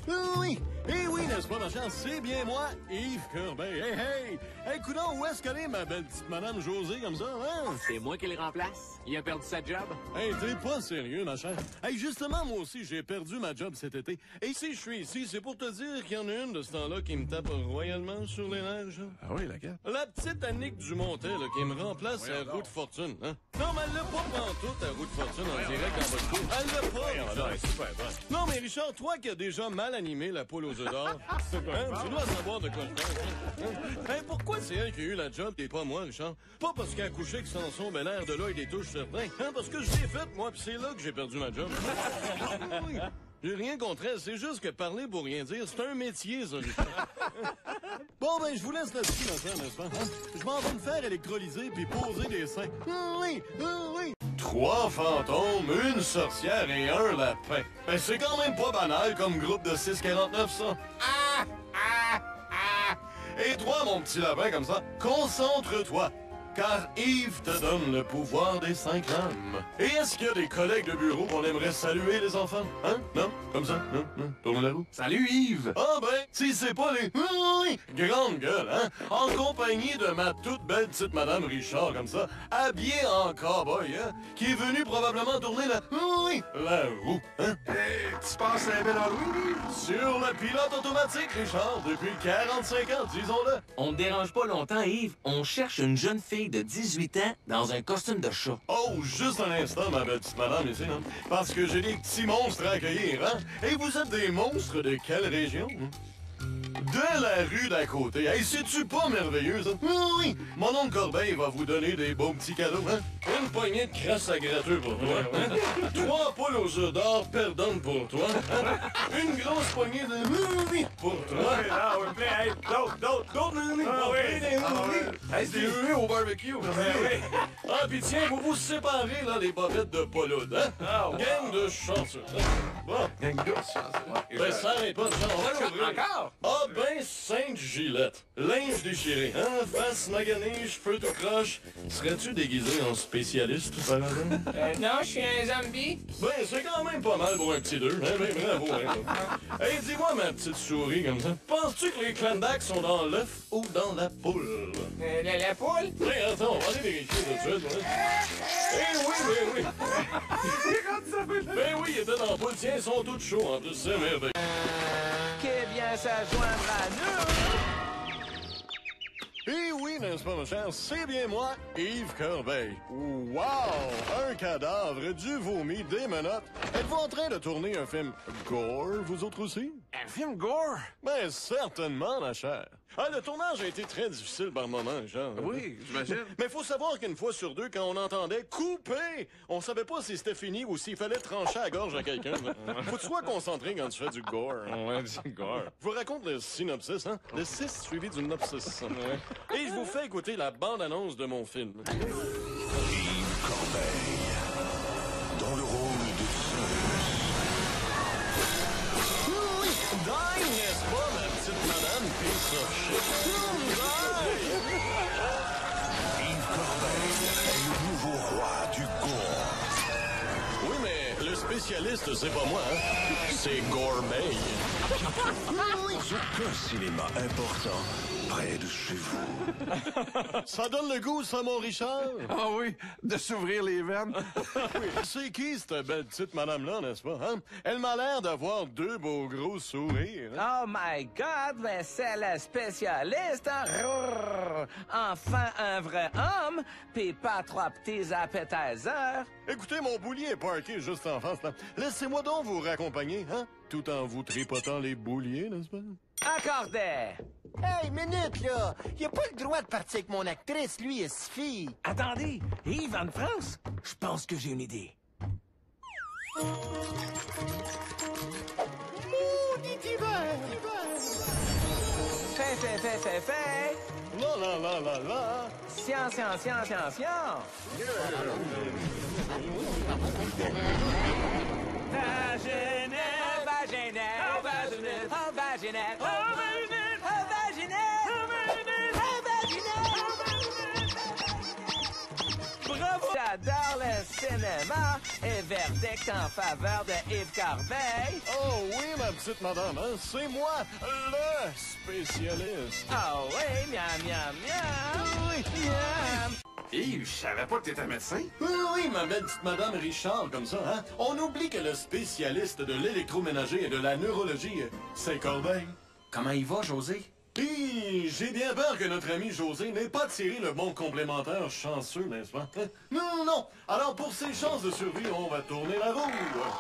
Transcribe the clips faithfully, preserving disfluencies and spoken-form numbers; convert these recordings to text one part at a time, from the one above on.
Oui, eh oui, n'est-ce pas, ma chance? C'est bien moi, Yves Corbeil. Hey, hey! Hey, coudonc, où est-ce qu'elle est, ma belle petite madame Josée, comme ça, hein? C'est moi qui le remplace. Il a perdu sa job. Hey, t'es pas sérieux, ma chère. Hey, justement, moi aussi, j'ai perdu ma job cet été. Et si je suis ici, c'est pour te dire qu'il y en a une de ce temps-là qui me tape royalement sur les nerfs, genre. Ah oui, laquelle? La petite Annick Dumontet, là, qui me remplace Voyons à donc. roue de fortune, hein? Non, mais elle l'a pas pantoute, à roue de fortune, en direct en bas de cour. Elle l'a pas, Voyons Richard. donc, super bon. Non, mais Richard, toi qui as déjà mal animé la poule aux œufs d'or, hein, tu dois savoir de quoi je parle. Hein? Hey, pourquoi c'est elle qui a eu la job et pas moi, Richard? Pas parce qu'elle a couché avec Samson, ben l'air de là et des touches certains. Hein? Parce que je l'ai faite, moi, pis c'est là que j'ai perdu ma job. Oui. J'ai rien contre elle, c'est juste que parler pour rien dire, c'est un métier, ça, Richard. Bon, ben, je vous laisse là-dessus, ma soeur, n'est-ce pas? Hein? Je m'en vais me faire électrolyser puis poser des seins. Oui, oui. Trois fantômes, une sorcière et un lapin. Ben, c'est quand même pas banal comme groupe de six quarante-neuf, ça. Ah! Ah! Ah! Et toi, mon petit lapin, comme ça, concentre-toi. Car Yves te donne le pouvoir des cinq âmes. Et est-ce qu'il y a des collègues de bureau qu'on aimerait saluer, les enfants? Hein? Non? Comme ça? Non? Non? Tourne la roue. Salut Yves! Ah ben, si c'est pas les oui, grande gueule, hein? En compagnie de ma toute belle petite Madame Richard, comme ça, habillée en cow-boy, hein? Qui est venue probablement tourner la oui, la roue, hein? Hey, tu passes un bel Halloween, Yves? Sur le pilote automatique, Richard, depuis quarante-cinq ans, disons-le. On ne dérange pas longtemps, Yves. On cherche une jeune fille de dix-huit ans dans un costume de chat. Oh, juste un instant, ma belle petite madame, ici, hein? Parce que j'ai des petits monstres à accueillir, hein? Et vous êtes des monstres de quelle région? Hein? De la rue d'à côté. Hey, c'est-tu pas merveilleux, ça? Oui, mon oncle Corbeil va vous donner des beaux petits cadeaux, hein? Une poignée de crasse à gratteux pour toi, hein? Trois poules aux œufs d'or perdonne pour toi. Hein? Une grosse poignée de oui pour toi. Ah oui, mais hey, d'autres, d'autres, d'autres oui. Ah oui, des ah oui. oui. Hey, des œufs au barbecue. oui. Ah, pis tiens, vous vous séparez, là, les bobettes de Pauloud, hein? Ah, wow. Gang de chanceux. Hein? Bon. Gang de chance. Ben, ça arrête pas de ça. On va l'ouvrir. Encore? Ah ben, Sainte Gillette. Linge déchiré, hein? Face maganée, cheveux tout croche. Serais-tu déguisé en spécialiste, par hasard? Euh, non, je suis un zombie. Ben, c'est quand même pas mal pour un petit deux, hein? Ben, bravo, hein? Hey, dis-moi, ma petite souris, comme ça, penses-tu que les clanbacks sont dans l'œuf ou dans la poule? Euh, la, la poule? Hey, attends, on va aller vérifier tout de suite, hein? Eh oui, ben oui! Ben oui, ils étaient dans la poule. Tiens, ils sont tous chauds, en plus, c'est merveilleux. Qui vient s'adjoindre à nous? Eh oui, n'est-ce pas, mon cher? C'est bien moi, Yves Corbeil. Wow! Un cadavre, du vomi, des menottes. Êtes-vous en train de tourner un film gore, vous autres aussi? Un film gore? Ben, certainement, ma chère. Ah, le tournage a été très difficile par moments, genre. Oui, j'imagine. Mais faut savoir qu'une fois sur deux, quand on entendait « couper », on savait pas si c'était fini ou s'il fallait trancher la gorge à quelqu'un. Faut que tu sois concentré quand tu fais du gore. Ouais, du gore. Je vous raconte le synopsis, hein? Le six suivi du nopsis. Et je vous fais écouter la bande-annonce de mon film. Yves Corbeil, dans le rôle de Oui, die, n'est-ce pas, ma petite madame piece of shit? Die! Yves Corbeil est le nouveau roi du gore. Oui, mais le spécialiste, c'est pas moi, hein? C'est Gorbeil. Aucun cinéma important près de chez vous. Ça donne le goût, ça, mon Richard? Ah oui, de s'ouvrir les veines. Oui. C'est qui, cette belle petite madame-là, n'est-ce pas, hein? Elle m'a l'air d'avoir deux beaux gros sourires. Oh my God, ben c'est la spécialiste. Hein? Rrrr. Enfin un vrai homme, pis pas trois petits appetizers. Écoutez, mon boulier est parké juste en face, là. Laissez-moi donc vous raccompagner, hein? Tout en vous tripotant les bouliers, n'est-ce pas? Accordé. Hey, minute, là! Il a pas le droit de partir avec mon actrice, lui et sa fille. Attendez, Yves en France? Je pense que j'ai une idée. Fait, fait, fait, fait, fait. La la la la la! Science, science, science, science, science. Vaginette, vaginette, oh vaginette, oh vaginette, oh vaginette, oh vaginette, oh vaginette, oh vaginette. Bravo! J'adore le cinéma et verdict en faveur de Yves Corbeil. Oh oui, ma petite madame, hein? C'est moi, le spécialiste. Ah oui, miam, miam, miam. Oui, miam. Yves, je savais pas que t'étais médecin. Oui, oui, ma belle petite madame Richard, comme ça, hein? On oublie que le spécialiste de l'électroménager et de la neurologie, c'est Corbeil. Comment il va, José? Hi, j'ai bien peur que notre ami José n'ait pas tiré le bon complémentaire chanceux, n'est-ce pas? Hein? Non, non, non. Alors, pour ses chances de survie, on va tourner la roue.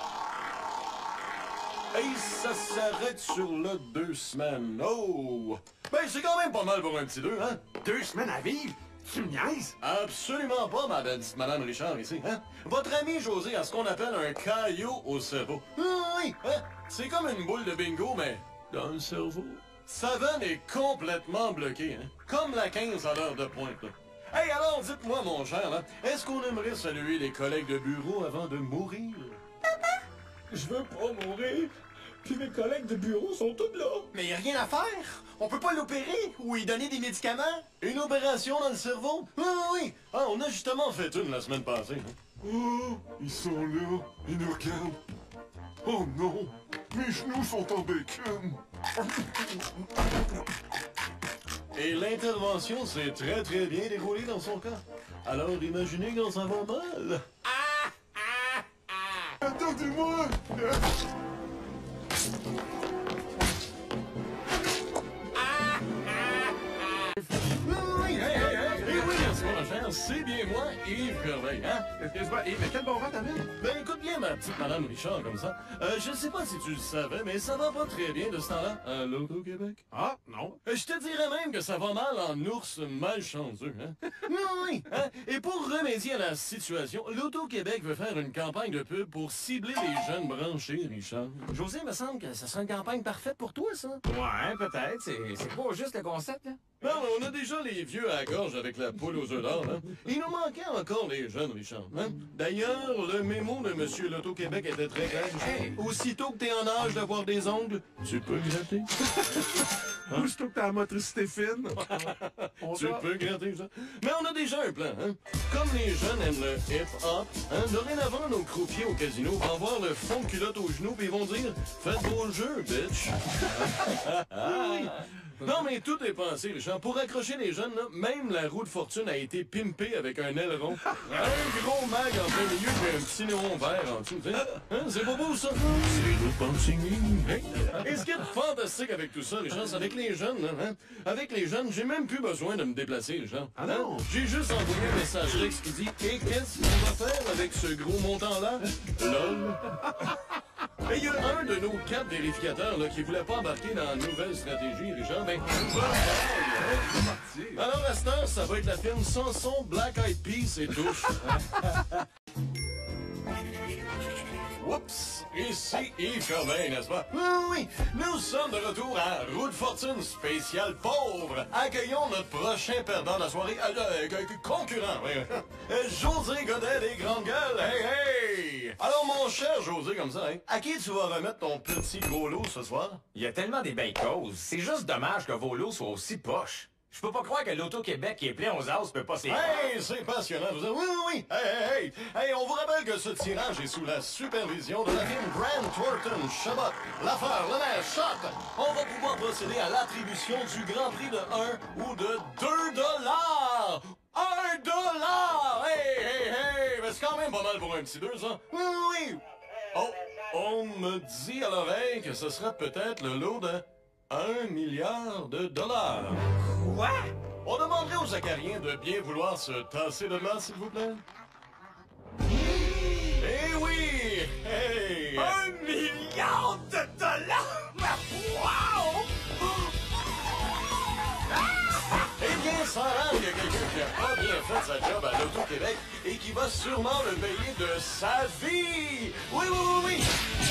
Et ça s'arrête sur le deux semaines. Oh! Ben, c'est quand même pas mal pour un petit deux, hein? Deux semaines à vivre? Tu me niaises? Absolument pas, ma belle petite madame Richard, ici, hein? Votre ami José a ce qu'on appelle un caillot au cerveau. Oui, hein? C'est comme une boule de bingo, mais dans le cerveau. Sa veine est complètement bloquée, hein? Comme la quinze à l'heure de pointe, là. Hey, alors, dites-moi, mon cher, là, est-ce qu'on aimerait saluer les collègues de bureau avant de mourir? Je veux pas mourir. Puis mes collègues de bureau sont tous là. Mais y a rien à faire. On peut pas l'opérer ou lui donner des médicaments. Une opération dans le cerveau? Oui, oui, oui. Ah, on a justement fait une la semaine passée, hein? Oh, ils sont là. Ils nous regardent. Oh non, mes genoux sont en bacon. Et l'intervention s'est très très bien déroulée dans son cas. Alors imaginez quand ça va mal. Attendez-moi. Oui, hey, hey, hey, hey, oui, merci, mon cher, c'est bien moi, Yves Corbeil, hein? Excuse-moi, Yves, mais quel bon vent t'avais? Ben écoute bien, ma petite madame Richard, comme ça. Euh, je sais pas si tu le savais, mais ça va pas très bien de ce temps-là à l'Auto-Québec. Ah, non. Euh, Je te dirais même que ça va mal en ours malchanceux, hein? Oui, oui, hein? Et pour remédier à la situation, l'Auto-Québec veut faire une campagne de pub pour cibler les jeunes branchés, Richard. José, me semble que ça serait une campagne parfaite pour toi, ça. Ouais, peut-être. C'est c'est pas juste le concept, là. Non, mais on a déjà les vieux à la gorge avec la poule aux œufs d'or, hein? Il nous manquait encore des jeunes, Richard, hein? D'ailleurs, le mémo de Monsieur l'Auto-Québec était très clair. Hey! Aussitôt que t'es en âge d'avoir des ongles, tu peux gratter. Aussitôt que t'as la motricité fine. On Tu va. peux gratter ça. Mais on a déjà un plan, hein? Comme les jeunes aiment le hip-hop, hein? Dorénavant, nos croupiers au casino vont voir le fond de culotte aux genoux puis ils vont dire « Faites vos jeux, bitch! » Oui. Non, mais tout est pensé, Richard. Pour accrocher les jeunes, là, même la roue de fortune a été pimpée avec un aileron. Un gros mag en plein milieu et un petit néon vert en dessous. tu sais. Hein? C'est pas beau, ça? C'est le pensing. Hein? Et ce qui est fantastique avec tout ça, Richard, c'est avec les jeunes. Là, hein? Avec les jeunes, j'ai même plus besoin de me déplacer, Richard. Ah non? Hein? J'ai juste envoyé un message texte qui dit « Et qu'est-ce qu'on va faire avec ce gros montant-là? LOL. » Et il y a un de nos quatre vérificateurs là, qui voulait pas embarquer dans la nouvelle stratégie, Richard. Ben, alors à cette heure, ça va être la firme Sanson, Black Eyed Peas et Touche. Oups! Ici Yves Corbeil, n'est-ce pas? Oui, oui, nous sommes de retour à Roue de Fortune spéciale pauvre. Accueillons notre prochain perdant de la soirée, euh, euh, euh, concurrent, oui. Euh, José Godet des Grandes Gueules, hey, hey! Alors, mon cher José, comme ça, hein, à qui tu vas remettre ton petit gros lot ce soir? Il y a tellement des belles causes. C'est juste dommage que vos lots soient aussi poches. Je peux pas croire que l'Auto-Québec qui est plein aux as peut pas s'y Hey, c'est passionnant. Vous avez... Oui, oui, oui. Hey, hey, hey. Hey, on vous rappelle que ce tirage est sous la supervision de la firme Grant Thornton Chabot. L'affaire, le maire, shot. On va pouvoir procéder à l'attribution du Grand Prix de un ou de deux dollars. Un dollar! Hey, hey, hey. Mais c'est quand même pas mal pour un petit deux, ça. Oui, oui, oui. Oh, on me dit à l'oreille que ce sera peut-être le lot de un milliard de dollars. Quoi? On demanderait aux acariens de bien vouloir se tasser de là, s'il vous plaît. Eh oui! Hey! Un milliard de dollars! Wow! Eh bien, sans rare, il y a quelqu'un qui a pas bien fait sa job à l'Auto-Québec et qui va sûrement le payer de sa vie! Oui, oui, oui, oui!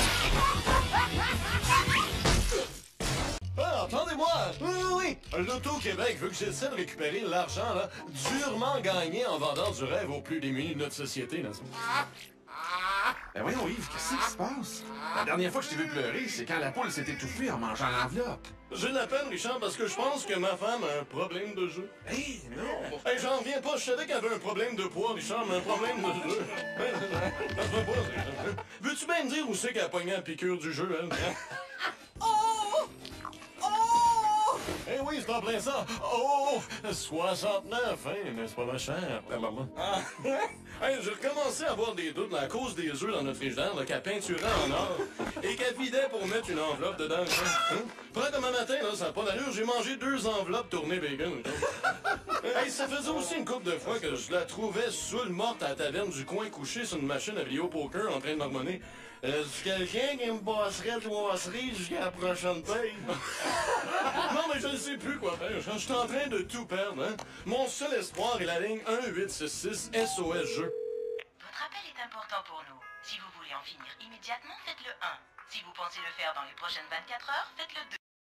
Ah, attendez-moi! Oui, oui, oui! L'Auto-Québec veut que j'essaie de récupérer l'argent, là, durement gagné en vendant du rêve aux plus démunis de notre société, n'est-ce pas? Ben voyons, Yves, qu'est-ce qui se passe? La dernière fois que je t'ai vu pleurer, c'est quand la poule s'est étouffée en mangeant l'enveloppe. J'ai la peine, Richard, parce que je pense que ma femme a un problème de jeu. Hey, non! Hey, j'en reviens pas, je savais qu'elle avait un problème de poids, Richard, mais un problème de jeu. Ça se voit pas, ça. Veux-tu bien me dire où c'est qu'elle a pogné la piqûre du jeu, elle? Oh! Oh! Eh oui, c'est en plein ça. Oh, soixante-neuf, hein, n'est-ce pas, ma chère? La maman. Ah. Hey, j'ai recommencé à avoir des doutes à cause des œufs dans notre frigidaire qu'elle peinturait en or et qu'elle vidait pour mettre une enveloppe dedans. Hein? Prends demain matin, là, ça n'a pas d'allure, j'ai mangé deux enveloppes tournées bacon. Hey, ça faisait aussi une couple de fois que je la trouvais saoule morte à la taverne du coin couchée sur une machine à vidéo poker en train de marmonner. Est-ce quelqu'un qui me passerait trois cerises jusqu'à la prochaine paye? Non, mais je ne sais plus quoi faire. Je suis en train de tout perdre, hein. Mon seul espoir est la ligne un huit six six S O S Jeux. Votre appel est important pour nous. Si vous voulez en finir immédiatement, faites le un. Si vous pensez le faire dans les prochaines vingt-quatre heures, faites le deux.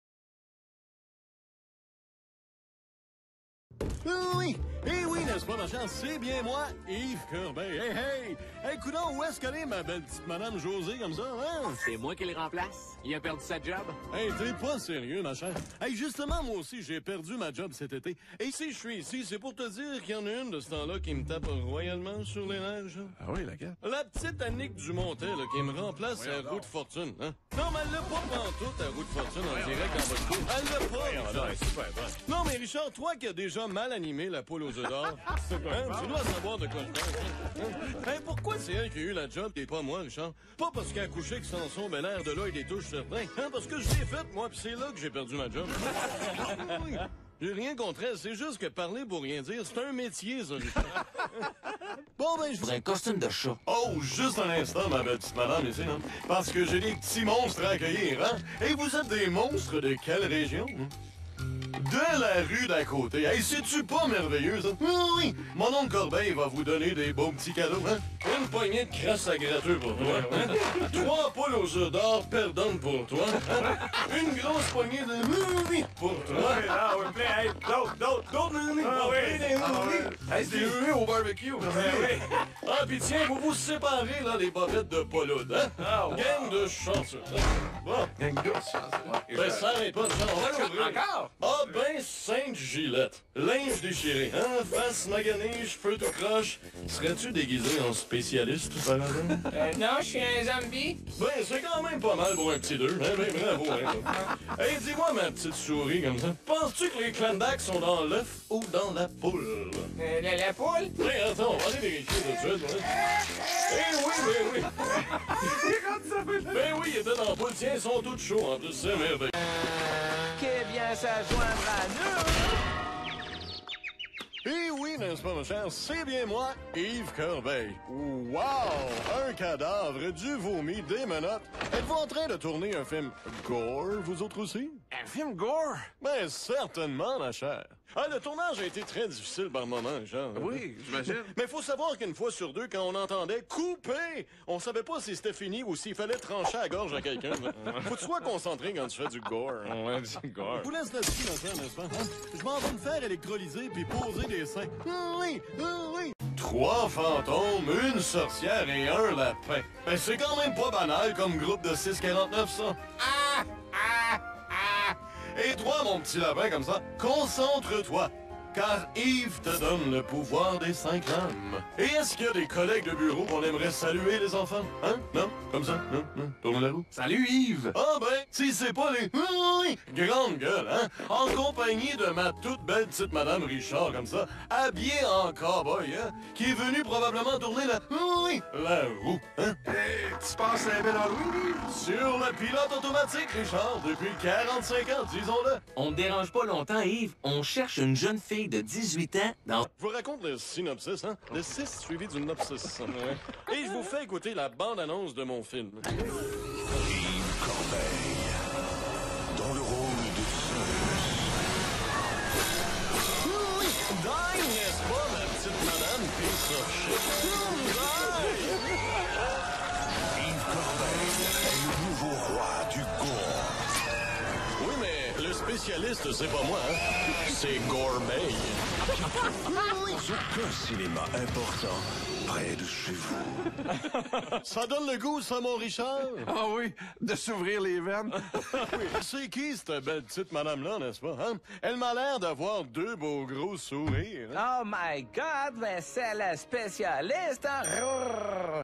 Oui, eh oui, n'est-ce pas, ma chance? C'est bien moi, Yves Corbeil. Hey, hey! Hey, coudonc, où est-ce qu'elle est, ma belle petite madame Josée, comme ça, hein? C'est moi qui le remplace. Il a perdu sa job. Hey, t'es pas sérieux, ma chère. Hey, justement, moi aussi, j'ai perdu ma job cet été. Et si je suis ici, c'est pour te dire qu'il y en a une de ce temps-là qui me tape royalement sur les neiges. Ah oui, laquelle? La petite Annick Dumontet, là, qui me remplace à roue de fortune, hein? Non, mais elle l'a pas pantoute, à roue de fortune, en direct en bas de cour. Elle l'a pas, Richard. Non, mais Richard, toi qui as déjà mal animé la poule aux œufs d'or, hein, tu dois savoir de quoi je parle. Hein? Hey, pourquoi c'est elle qui a eu la job et pas moi, Richard? Pas parce qu'elle a couché que Samson ben l'air de là et des touches certains. Hein? Parce que je l'ai faite, moi, pis c'est là que j'ai perdu ma job. Oui. J'ai rien contre elle, c'est juste que parler pour rien dire, c'est un métier, ça, Richard. Bon, ben, je... Dans un costume de chat. Oh, juste un instant, ma belle petite madame, ici, hein? Parce que j'ai des petits monstres à accueillir, hein? Et vous êtes des monstres de quelle région? Hein? De la rue d'à côté. Hey, c'est-tu pas merveilleux, ça? Oui, oui. Mon oncle Corbeil va vous donner des beaux petits cadeaux, hein? Une poignée de crasse à gratteux pour toi, hein? Trois poules aux œufs d'or perdantes pour toi, hein? Une grosse poignée de mouni pour toi. Ah oui, mais hey, d'autres, d'autres, d'autres mouni. Ah oui, des mouni. Hey, c'est eux au barbecue. Ah, pis tiens, vous vous séparez, là, les bobettes de Pauloud, hein? Gang de chanceux. Bon. Gang de chanceux. Ben, ça arrête pas de chanceux. Encore? Ah ben, Sainte Gillette. Linge déchiré, hein? Face maganée, cheveux tout croche. Serais-tu déguisé en spécialiste, par hasard? Euh, non, je suis un zombie. Ben, c'est quand même pas mal pour un petit deux. Hein? Ben, bravo, hein? Hey, dis-moi, ma petite souris, comme ça. Penses-tu que les clandacs sont dans l'œuf ou dans la poule? Euh, la, la poule? Hey, attends, on va aller vérifier tout de suite, hein? Eh oui, ben oui. Ben oui, ils étaient dans la poule. Tiens, ils sont tous chauds, en plus, c'est merveilleux. Qui vient s'adjoindre à nous? Eh oui, n'est-ce pas, mon cher? C'est bien moi, Yves Corbeil. Wow! Un cadavre, du vomi, des menottes. Êtes-vous en train de tourner un film gore, vous autres aussi? Un film gore? Ben, certainement, ma chère. Ah, le tournage a été très difficile par moments, genre. Oui, j'imagine. Mais faut savoir qu'une fois sur deux, quand on entendait « couper », on savait pas si c'était fini ou s'il fallait trancher à la gorge à quelqu'un. Faut que tu sois concentré quand tu fais du gore. Ouais, du gore. Je vous laisse là-dessus, ma chère, n'est-ce pas? Hein? Je m'en vais me faire électrolyser puis poser des seins. Oui, oui. Trois fantômes, une sorcière et un lapin. Ben, c'est quand même pas banal comme groupe de six quarante-neuf, ça. Ah! Ah! Ah! Et toi, mon petit lapin, comme ça, concentre-toi. Car Yves te donne le pouvoir des cinq âmes. Et est-ce qu'il y a des collègues de bureau qu'on aimerait saluer, les enfants? Hein? Non? Comme ça? Non? Non? Tourne la roue. Salut, Yves! Ah ben, si c'est pas les... Oui, grande gueule, hein? En compagnie de ma toute belle petite madame Richard, comme ça, habillée en cow-boy, hein? Qui est venue probablement tourner la... Oui, la roue, hein? Hey, tu passes un bel Halloween, Yves? Sur le pilote automatique, Richard, depuis quarante-cinq ans, disons-le. On ne dérange pas longtemps, Yves. On cherche une jeune fille de dix-huit ans dans... Je vous raconte le synopsis, hein? Le six suivi du nopsis. Et je vous fais écouter la bande-annonce de mon film. Yves Corbeil, dans le rôle de Oui, die, n'est-ce pas, ma petite madame piece of shit? Die! Yves Corbeil est le nouveau roi du gore. Oui, mais le spécial spécialiste, c'est pas moi, hein? C'est Gourmet. Aucun cinéma important près de chez vous. Ça donne le goût, ça, mon Richard? Ah oui, de s'ouvrir les veines. Oui. C'est qui, cette belle petite madame-là, n'est-ce pas, hein? Elle m'a l'air d'avoir deux beaux gros sourires. Oh my God, mais c'est le spécialiste en...